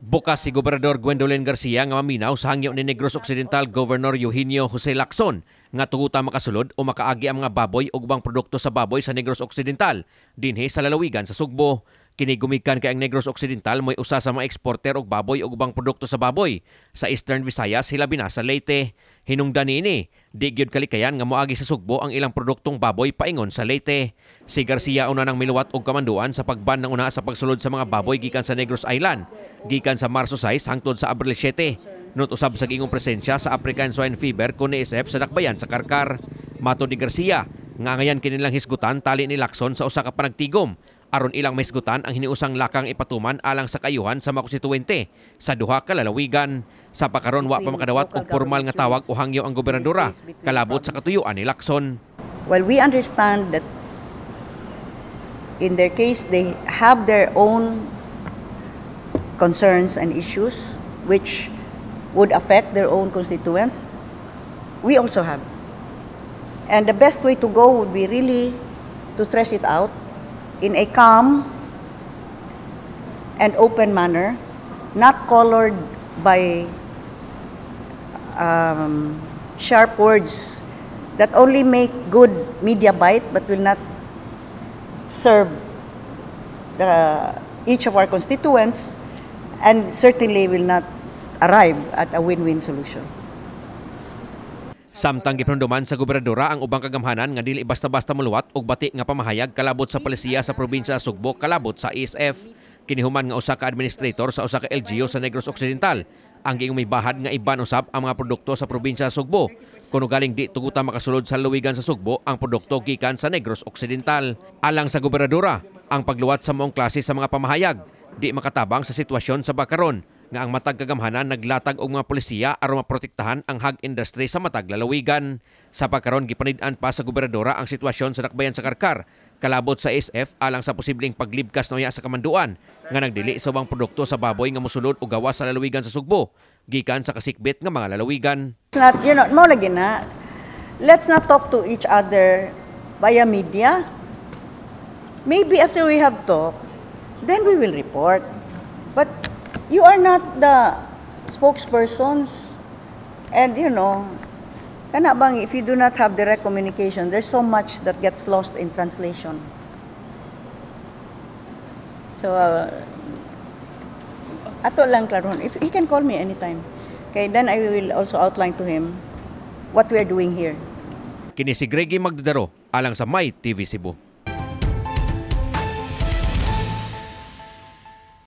Bukas si Gobernador Gwendolyn Garcia nga maminaw sa hangyo ni Negros Occidental Governor Eugenio Jose Lacson nga tuguta makasulod o makaagi ang mga baboy ug ubang produkto sa baboy sa Negros Occidental dinhi sa lalawigan sa Sugbo. Kini gumikan kay ang Negros Occidental mo'y usa sa mga eksporter og baboy ug ubang produkto sa baboy sa Eastern Visayas hilabi na sa Leyte. Hinungdan niini, di gyud kalikayan nga moagi sa Sugbo ang ilang produktong baboy paingon sa Leyte. Si Garcia una nang miluwat og kamanduan sa pagban ng una sa pagsulod sa mga baboy gikan sa Negros Island, gikan sa Marso 6 hangtod sa Abril 7. Nut usab sa gingong presensya sa African Swine Fever kun isip sa dakbayan sa Karkar. Matod ni Garcia, nga ngayan kinilang hisgutan tali ni Lacson sa usa ka panagtigom aron ilang mahisgutan ang hiniusang lakang ipatuman alang sa kayuhan sa mga konstituwente sa duha ka lalawigan. Sa pakaron wa pa makadawat og formal nga tawag o hangyo ang gobernadora kalabot sa katuyuan ni Lacson. Well, we understand that in their case they have their own concerns and issues which would affect their own constituents. We also have. And the best way to go would be really to thresh it out in a calm and open manner, not colored by sharp words that only make good media bite but will not serve each of our constituents and certainly will not arrive at a win-win solution. Samtang gipanduman sa gobernadora ang ubang kagamhanan nga dili basta-basta muluwat og bati nga pamahayag kalabot sa palisiya sa probinsya sa Sugbo kalabot sa ESF. Kinihuman nga usa ka administrator sa usa ka LGU sa Negros Occidental ang giingong bahad nga iban usab ang mga produkto sa probinsya sa Sugbo kuno galing di tuguta makasulod sa lalawigan sa Sugbo ang produkto gikan sa Negros Occidental. Alang sa gobernadora, ang pagluwat sa maong klase sa mga pamahayag di makatabang sa sitwasyon sa bakaron nga ang matag kagamhanan naglatag og mga polisiya aron maprotektahan ang hog industry sa matag lalawigan. Sa pagkaron gipanid-an pa sa gobernadora ang sitwasyon sa dakbayan sa Karkar kalabot sa SF alang sa posibleng paglibkas noya sa kamanduan nga nagdili sa ubang produkto sa baboy nga mosulod og gawas sa lalawigan sa Sugbo gikan sa kasikbit nga mga lalawigan. Not, mo lagi na. Let's not talk to each other via media. Maybe after we have talked, then we will report. But you are not the spokespersons, and kana bang if you do not have direct communication, there's so much that gets lost in translation. So, ato lang klaron. If he can call me anytime, okay, then I will also outline to him what we are doing here. Kini si Greggy Magdadaro alang sa My TV Cebu.